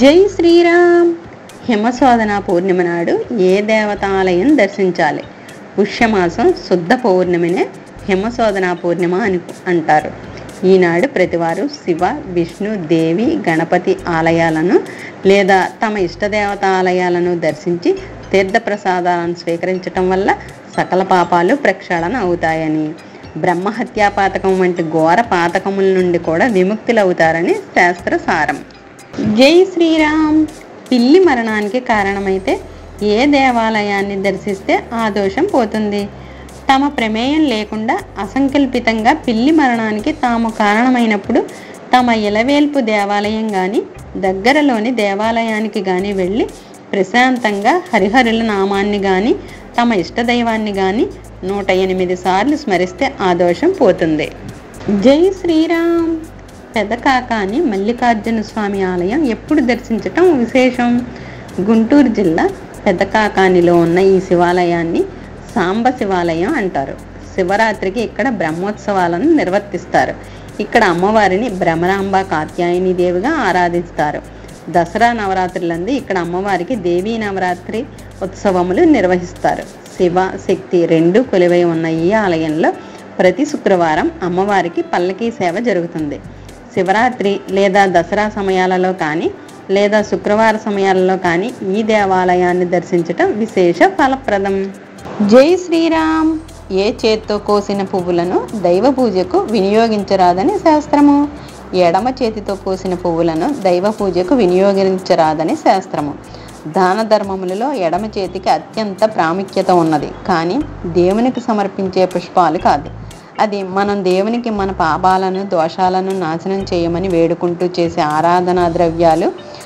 జై శ్రీరామ్. హిమశోధన పూర్ణిమ నాడు ఏ దేవతాలయం దర్శించాలి? పుష్యమాసం శుద్ధ పౌర్ణమినే హిమశోధన పూర్ణిమ అని అంటారు. ఈనాడు ప్రతివారు శివ, విష్ణు, దేవి, గణపతి ఆలయాలను లేదా తమ ఇష్టదేవత ఆలయాలను దర్శించి తీర్థప్రసాదాలను స్వీకరించటం వల్ల సకల పాపాలు ప్రక్షాళన అవుతాయని, బ్రహ్మహత్యా పాతకం వంటి ఘోర పాతకముల నుండి కూడా విముక్తులవుతారని శాస్త్ర సారం. జై శ్రీరామ్. పిల్లి మరణానికి కారణమైతే ఏ దేవాలయాన్ని దర్శిస్తే ఆ దోషం పోతుంది? తమ ప్రమేయం లేకుండా అసంకల్పితంగా పిల్లి మరణానికి తాము కారణమైనప్పుడు తమ ఇలవేల్పు దేవాలయం కానీ దగ్గరలోని దేవాలయానికి కానీ వెళ్ళి ప్రశాంతంగా హరిహరుల నామాన్ని కానీ తమ ఇష్టదైవాన్ని కానీ 108 సార్లు స్మరిస్తే ఆ దోషం పోతుంది. జై శ్రీరామ్. పెదకాకాని మల్లికార్జున స్వామి ఆలయం ఎప్పుడు దర్శించటం విశేషం? గుంటూరు జిల్లా పెదకాకానిలో ఉన్న ఈ శివాలయాన్ని సాంబ శివాలయం అంటారు. శివరాత్రికి ఇక్కడ బ్రహ్మోత్సవాలను నిర్వర్తిస్తారు. ఇక్కడ అమ్మవారిని భ్రమరాంబ కాత్యాయని దేవిగా ఆరాధిస్తారు. దసరా నవరాత్రులందు ఇక్కడ అమ్మవారికి దేవీ నవరాత్రి ఉత్సవములు నిర్వహిస్తారు. శివ, శక్తి రెండూ కొలువై ఉన్న ఈ ఆలయంలో ప్రతి శుక్రవారం అమ్మవారికి పల్లకీ సేవ జరుగుతుంది. శివరాత్రి లేదా దసరా సమయాలలో కానీ లేదా శుక్రవార సమయాలలో కానీ ఈ దేవాలయాన్ని దర్శించటం విశేష ఫలప్రదం. జై శ్రీరామ్. ఏ చేత్తో కోసిన పువ్వులను దైవ పూజకు వినియోగించరాదని శాస్త్రము. ఎడమ చేతితో కోసిన పువ్వులను దైవ పూజకు వినియోగించరాదని శాస్త్రము. దాన ధర్మములలో ఎడమ చేతికి అత్యంత ప్రాముఖ్యత ఉన్నది, కానీ దేవునికి సమర్పించే పుష్పాలు కాదు. అది మనం దేవునికి మన పాపాలను దోషాలను నాశనం చేయమని వేడుకుంటూ చేసే ఆరాధనా ద్రవ్యాలు.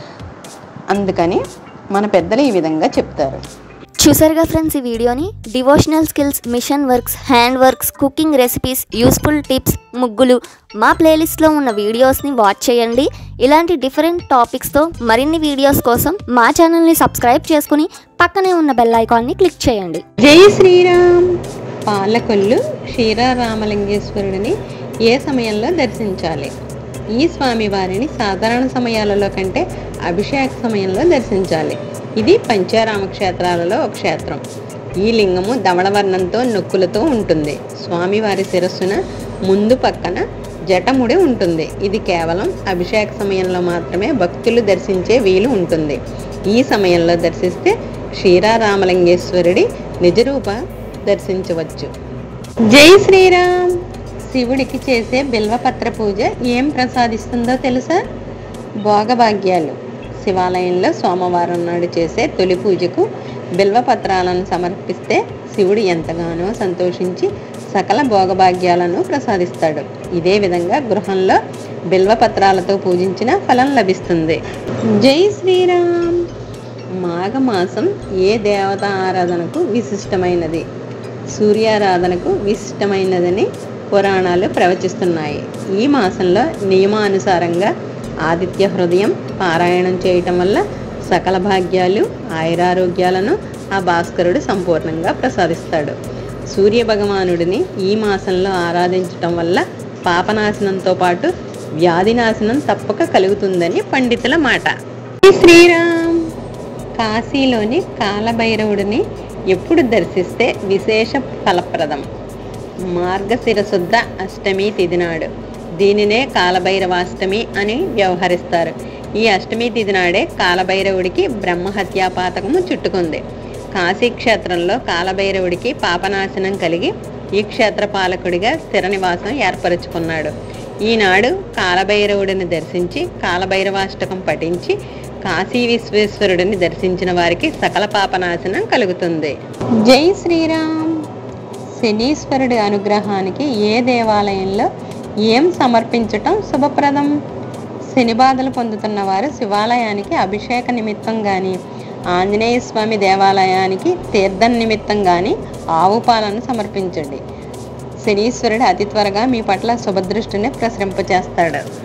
అందుకని మన పెద్దలు ఈ విధంగా చెప్తారు. చూసారుగా ఫ్రెండ్స్, ఈ వీడియోని devotional skills, machine works, hand works, cooking recipes, useful tips, ముగ్గులు మా ప్లేలిస్ట్లో ఉన్న వీడియోస్ని వాచ్ చేయండి. ఇలాంటి డిఫరెంట్ టాపిక్స్తో మరిన్ని వీడియోస్ కోసం మా ఛానల్ని సబ్స్క్రైబ్ చేసుకుని పక్కనే ఉన్న బెల్ ఐకాన్ని క్లిక్ చేయండి. జై శ్రీరామ్. పాలకొల్లు క్షీరారామలింగేశ్వరుడిని ఏ సమయంలో దర్శించాలి? ఈ స్వామివారిని సాధారణ సమయాలలో కంటే అభిషేక సమయంలో దర్శించాలి. ఇది పంచారామ క్షేత్రాలలో ఒక క్షేత్రం. ఈ లింగము ధవళవర్ణంతో నొక్కులతో ఉంటుంది. స్వామివారి శిరస్సున ముందు పక్కన జటముడి ఉంటుంది. ఇది కేవలం అభిషేక సమయంలో మాత్రమే భక్తులు దర్శించే వీలు ఉంటుంది. ఈ సమయంలో దర్శిస్తే క్షీరారామలింగేశ్వరుడి నిజరూప దర్శించవచ్చు. జై శ్రీరామ్. శివుడికి చేసే బిల్వపత్ర పూజ ఏం ప్రసాదిస్తుందో తెలుసా? భోగభాగ్యాలు. శివాలయంలో సోమవారం నాడు చేసే తొలి పూజకు బిల్వపత్రాలను సమర్పిస్తే శివుడు ఎంతగానో సంతోషించి సకల భోగభాగ్యాలను ప్రసాదిస్తాడు. ఇదే విధంగా గృహంలో బిల్వపత్రాలతో పూజించిన ఫలం లభిస్తుంది. జై శ్రీరామ్. మాఘమాసం ఏ దేవత ఆరాధనకు విశిష్టమైనది? సూర్యారాధనకు విశిష్టమైనదని పురాణాలు ప్రవచిస్తున్నాయి. ఈ మాసంలో నియమానుసారంగా ఆదిత్య హృదయం పారాయణం చేయటం వల్ల సకల భాగ్యాలు, ఆయురారోగ్యాలను ఆ భాస్కరుడు సంపూర్ణంగా ప్రసాదిస్తాడు. సూర్య భగవానుడిని ఈ మాసంలో ఆరాధించటం వల్ల పాపనాశనంతో పాటు వ్యాధినాశనం తప్పక కలుగుతుందని పండితుల మాట. శ్రీరామ్. కాశీలోని కాలభైరవుడిని ఎప్పుడు దర్శిస్తే విశేష ఫలప్రదం? మార్గశిర శుద్ధ అష్టమి తిథి నాడు. దీనినే కాలభైరవాష్టమి అని వ్యవహరిస్తారు. ఈ అష్టమి తిథి నాడే కాలభైరవుడికి బ్రహ్మహత్యా పాతకము చుట్టుకుంది. కాశీ క్షేత్రంలో కాలభైరవుడికి పాపనాశనం కలిగి ఈ క్షేత్ర పాలకుడిగా స్థిర నివాసం ఏర్పరచుకున్నాడు. ఈనాడు కాలభైరవుడిని దర్శించి కాలభైరవాష్టకం పఠించి కాశీ విశ్వేశ్వరుడిని దర్శించిన వారికి సకల పాపనాశనం కలుగుతుంది. జై శ్రీరామ్. శనీశ్వరుడి అనుగ్రహానికి ఏ దేవాలయంలో ఏం సమర్పించటం శుభప్రదం? శని బాధలు పొందుతున్న వారు శివాలయానికి అభిషేక నిమిత్తం కానీ ఆంజనేయ స్వామి దేవాలయానికి తీర్థం నిమిత్తం కానీ ఆవు పాలను సమర్పించండి. శనీశ్వరుడు అతి త్వరగా మీ పట్ల శుభదృష్టిని ప్రసరింపచేస్తాడు.